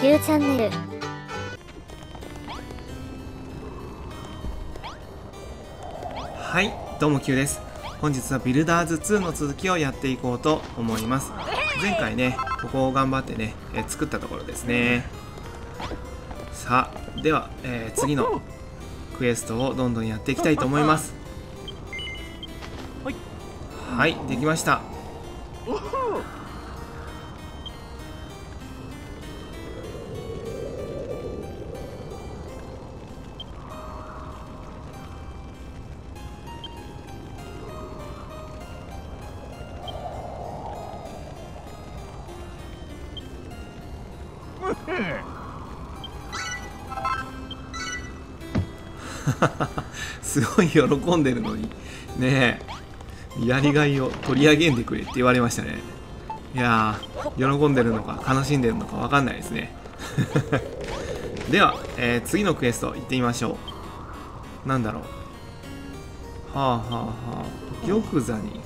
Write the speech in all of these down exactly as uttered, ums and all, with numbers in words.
キューチャンネル。 はい、どうも Q です。本日はビルダーズツーの続きをやっていこうと思います。前回ね、ここを頑張ってね、えー、作ったところですね。さあ、では、えー、次のクエストをどんどんやっていきたいと思います。はい、できました。すごい喜んでるのにねえ、やりがいを取り上げんでくれって言われましたね。いやー、喜んでるのか悲しんでるのか分かんないですね。では、えー、次のクエスト行ってみましょう。なんだろう。はあはあはあ、玉座にい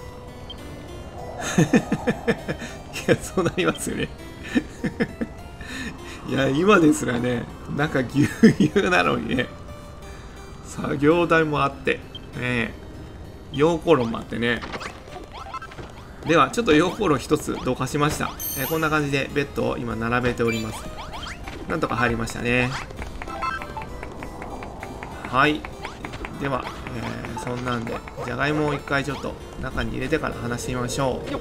や、そうなりますよね。いや、今ですらね、なんかぎゅうぎゅうなのにね、作業台もあってね、溶鉱炉もあってね。ではちょっと溶鉱炉一つどかしました。えー、こんな感じでベッドを今並べております。なんとか入りましたね。はい、では、えー、そんなんでじゃがいもを一回ちょっと中に入れてから話してみましょう。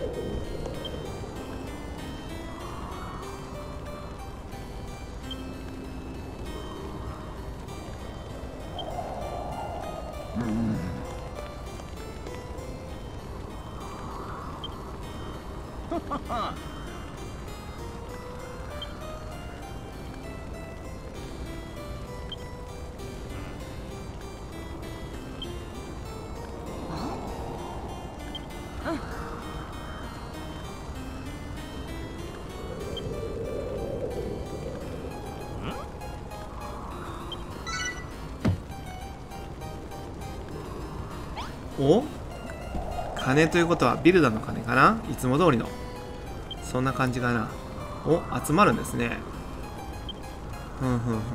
お、金ということはビルダーの金かな。いつも通りのそんな感じかな。お、集まるんですね。ふんふんふん。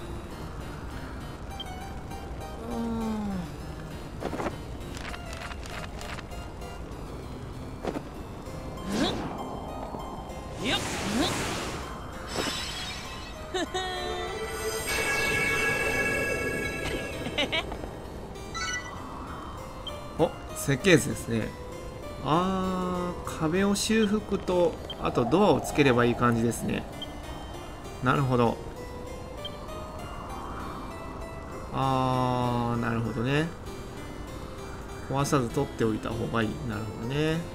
お、設計図ですね。あー、壁を修復と、あとドアをつければいい感じですね。なるほど。あー、なるほどね。壊さず取っておいた方がいい。なるほどね。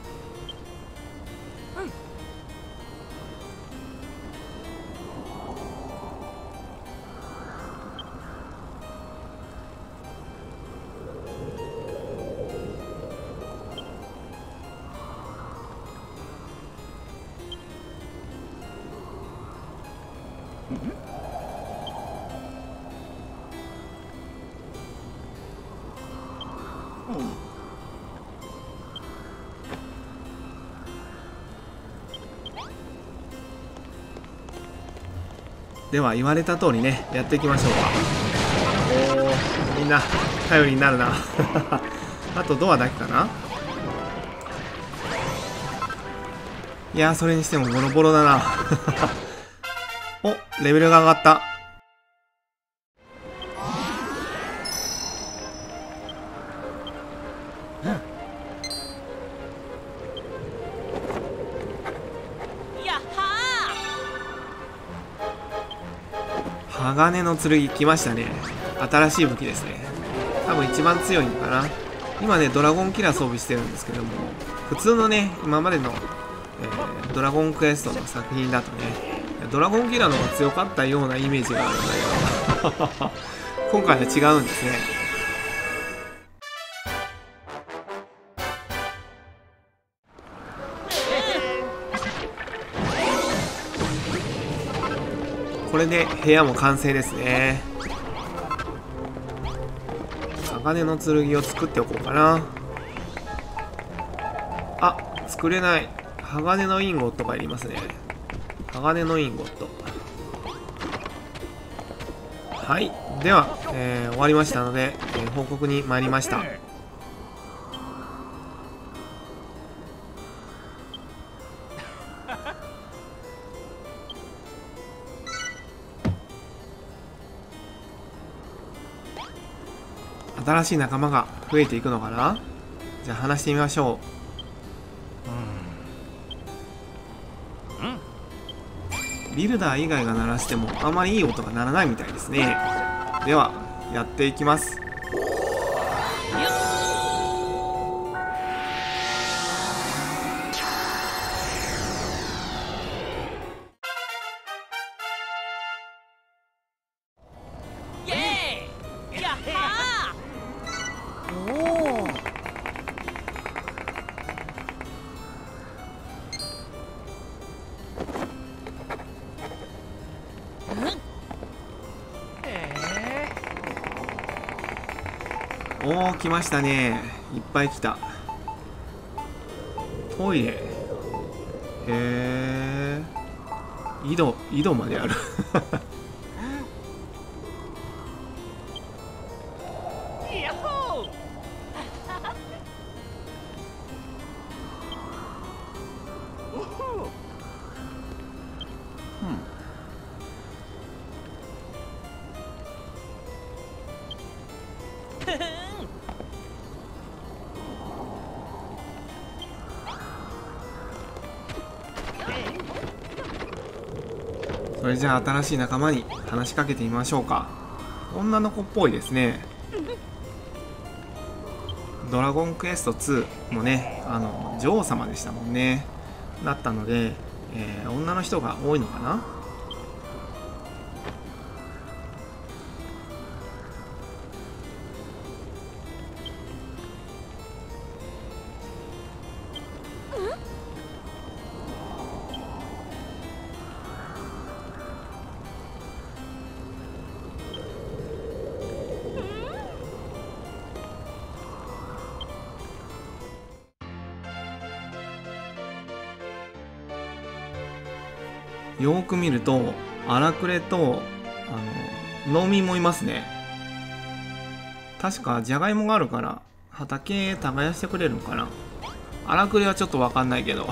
では言われた通りね、やっていきましょうか。おー、みんな頼りになるな。あとドアだけかな。いやー、それにしてもボロボロだな。お、レベルが上がった。鋼の剣来ましたね。新しい武器ですね。多分一番強いのかな。今ね、ドラゴンキラー装備してるんですけども、普通のね、今までの、えー、ドラゴンクエストの作品だとね、ドラゴンキラーの方が強かったようなイメージがあるんだけど今回は違うんですね。これで部屋も完成ですね。鋼の剣を作っておこうかな。あ、作れない。鋼のインゴットがいりますね。鋼のインゴット。 はい、では、えー終わりましたので、えー報告に参りました。新しい仲間が増えていくのかな。じゃあ話してみましょう。ビルダー以外が鳴らしてもあまりいい音が鳴らないみたいですね。ではやっていきます。おお、来ましたね。いっぱい来た。トイレ。へえ。井戸、井戸まである。それじゃあ新しい仲間に話しかけてみましょうか。女の子っぽいですね。ドラゴンクエストツーもね、あの女王様でしたもんね。だったので、えー女の人が多いのかな。よーく見ると荒くれとあの農民もいますね。確かじゃがいもがあるから畑耕してくれるのかな。荒くれはちょっと分かんないけど。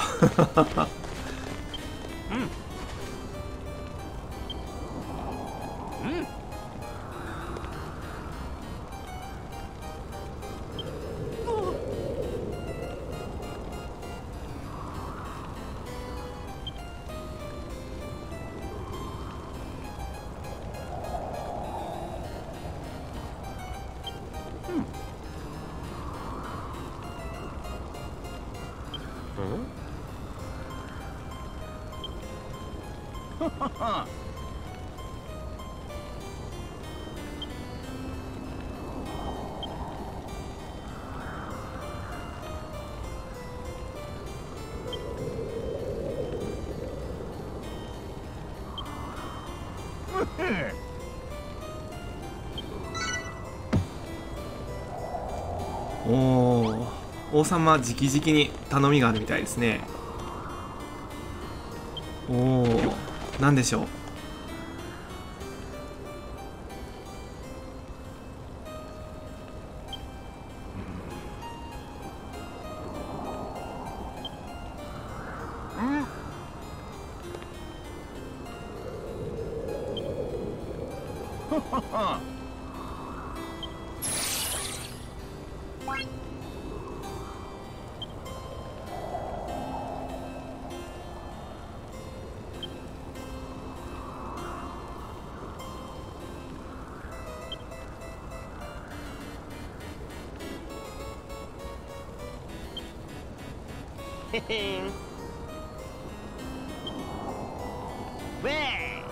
おお、王様直々に頼みがあるみたいですね。おお、なんでしょう。 へへん。ウェー。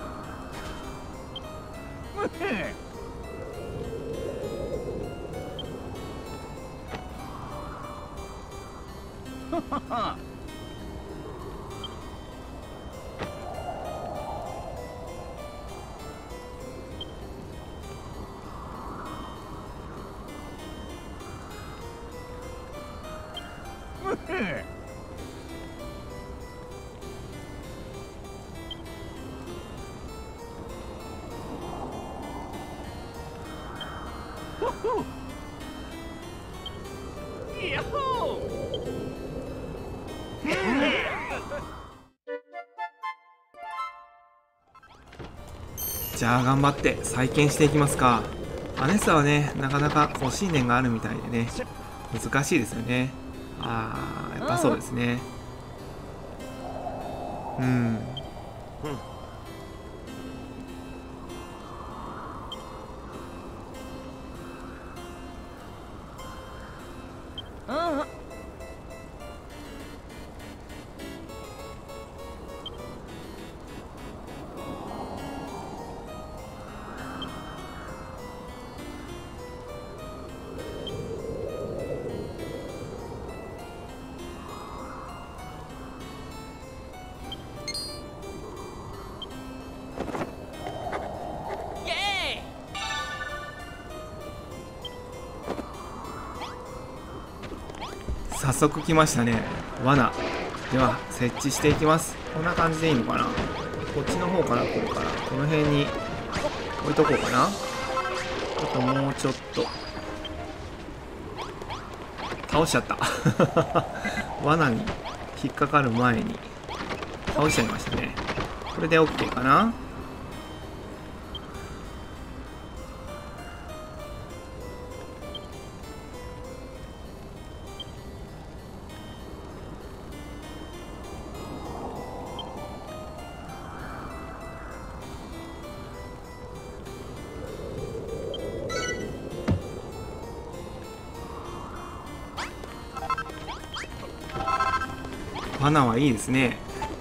むへ。ははは。むへ。 じゃあ頑張って再建していきますか。アネッサはね、なかなかこう信念があるみたいでね、難しいですよね。ああ、やっぱそうですね。うん。早速来ましたね、罠。では設置していきます。こんな感じでいいのかな。こっちの方から来るからこの辺に置いとこうかな。あともうちょっと倒しちゃった罠に引っかかる前に倒しちゃいましたね。これで OK かな。罠はいいですね。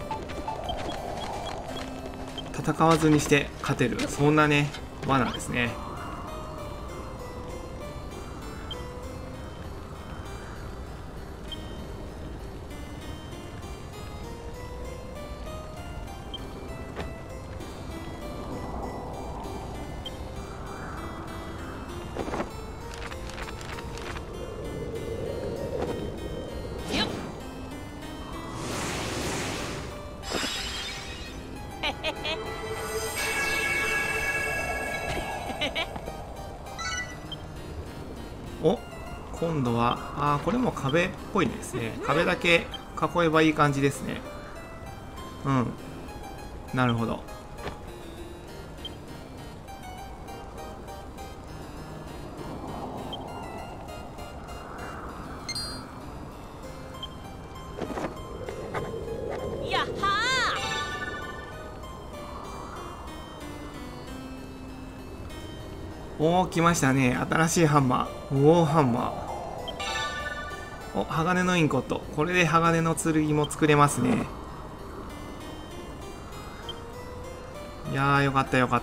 戦わずにして勝てる、そんなね罠ですね。お、今度はあーこれも壁っぽいですね。壁だけ囲えばいい感じですね。うん、なるほど。おお、来ましたね、新しいハンマー。おお、ハンマー。お、鋼のインコット。これで鋼の剣も作れますね。いやー、よかったよかった。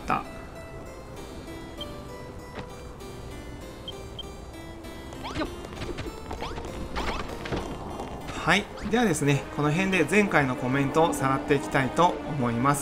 はい、ではですね、この辺で前回のコメントをさらっていきたいと思います。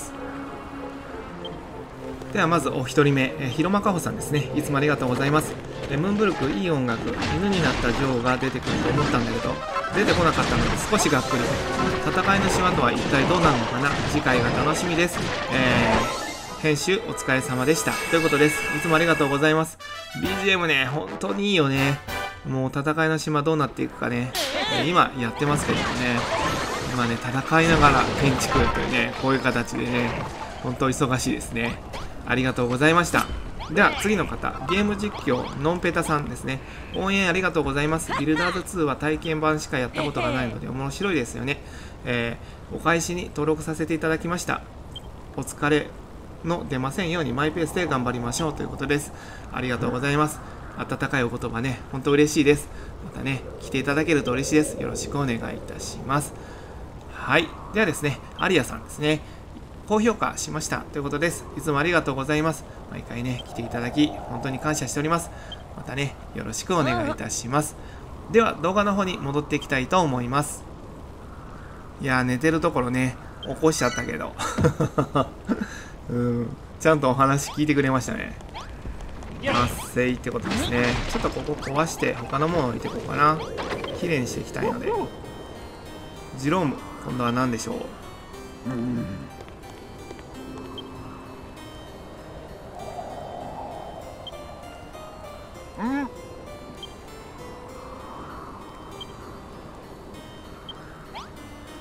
ではまずお一人目、え広間かほさんですね。いつもありがとうございます。えムーンブルク、いい音楽。犬になったジョーが出てくると思ったんだけど出てこなかったので少しがっくり。戦いの島とは一体どうなるのかな。次回が楽しみです。えー、編集お疲れ様でしたということです。いつもありがとうございます。 ビージーエム ね、本当にいいよね。もう戦いの島どうなっていくかね、えー、今やってますけどもね、今ね戦いながら建築というね、こういう形でね本当忙しいですね。ありがとうございました。では次の方、ゲーム実況ノンペタさんですね。応援ありがとうございます。ビルダーズツーは体験版しかやったことがないので面白いですよね。えー、お返しに登録させていただきました。お疲れの出ませんようにマイペースで頑張りましょうということです。ありがとうございます。温かいお言葉ね、本当嬉しいです。またね来ていただけると嬉しいです。よろしくお願いいたします。はい、ではですね、アリアさんですね。高評価しましたということです。いつもありがとうございます。毎回ね来ていただき本当に感謝しております。またねよろしくお願いいたします。では動画の方に戻っていきたいと思います。いやー、寝てるところね起こしちゃったけどうん、ちゃんとお話聞いてくれましたね。発生ってことですね。ちょっとここ壊して他のものを置いていこうかな。綺麗にしていきたいので。ジローム、今度は何でしょう。うん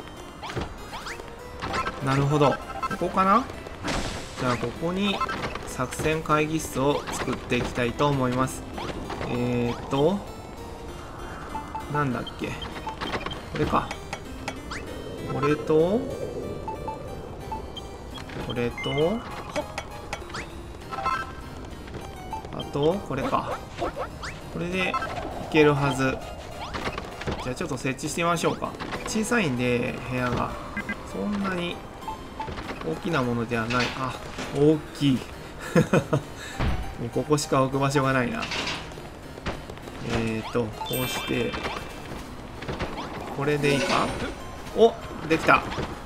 なるほど、ここかな。じゃあここに作戦会議室を作っていきたいと思います。えーっとなんだっけ、これか。これとこれとあとこれか。これでいけるはず。じゃあちょっと設置してみましょうか。小さいんで部屋がそんなに大きなものではない。あ、大きいもうここしか置く場所がないな。えーとこうしてこれでいいか。お、できた。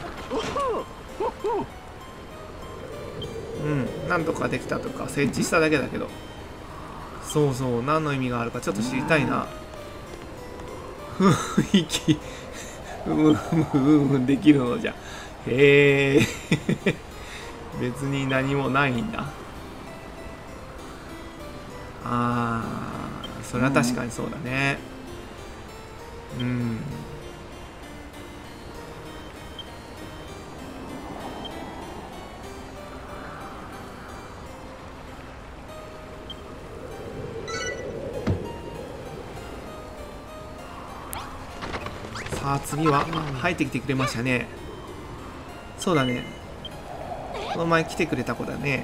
うん、なんとかできたとか設置しただけだけど、そうそう、何の意味があるかちょっと知りたいな。雰囲気うんうんうんうんできるのじゃ。へえ別に何もないんだ。あー、それは確かにそうだね。うん、さあ次は入ってきてくれましたね。そうだね、この前来てくれた子だね。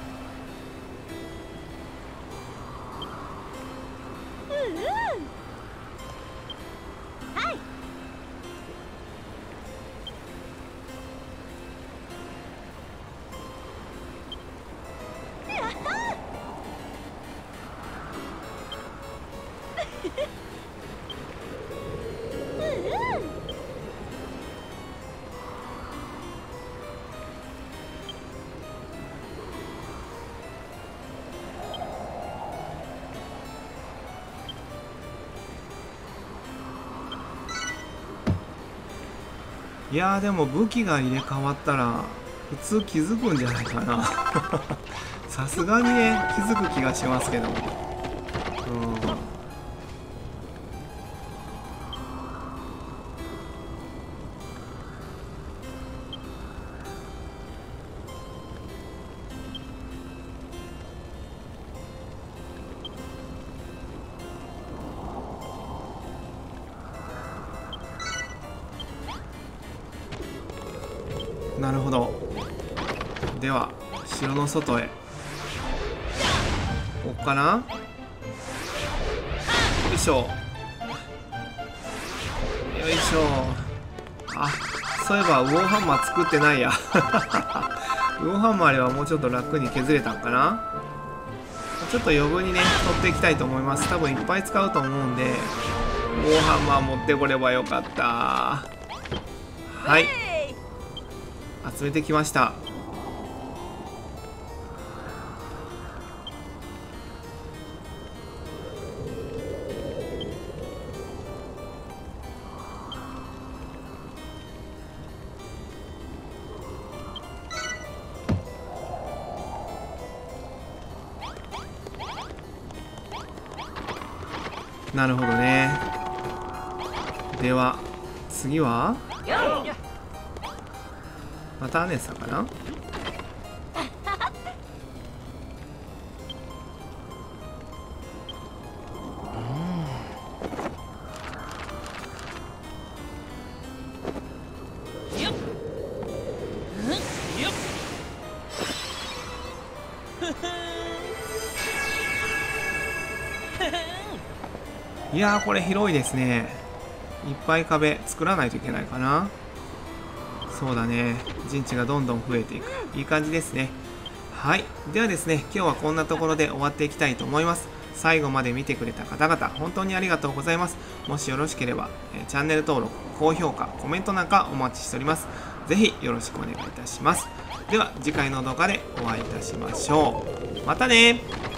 いやーでも武器が入れ替わったら普通気づくんじゃないかなさすがにね気づく気がしますけど。うん、なるほど。では城の外へ。ここかな。よいしょよいしょ。あ、そういえばウォーハンマー作ってないやウォーハンマーあればもうちょっと楽に削れたんかな。ちょっと余分にね取っていきたいと思います。多分いっぱい使うと思うんでウォーハンマー持ってこればよかった。はい、集めてきました。なるほどね。では次はまたアネさんかな。いやーこれ広いですね。いっぱい壁作らないといけないかな。そうだね、陣地がどんどん増えていく。いい感じですね。はい、ではですね、今日はこんなところで終わっていきたいと思います。最後まで見てくれた方々本当にありがとうございます。もしよろしければ、えー、チャンネル登録、高評価、コメントなんかお待ちしております。ぜひよろしくお願いいたします。では次回の動画でお会いいたしましょう。またね。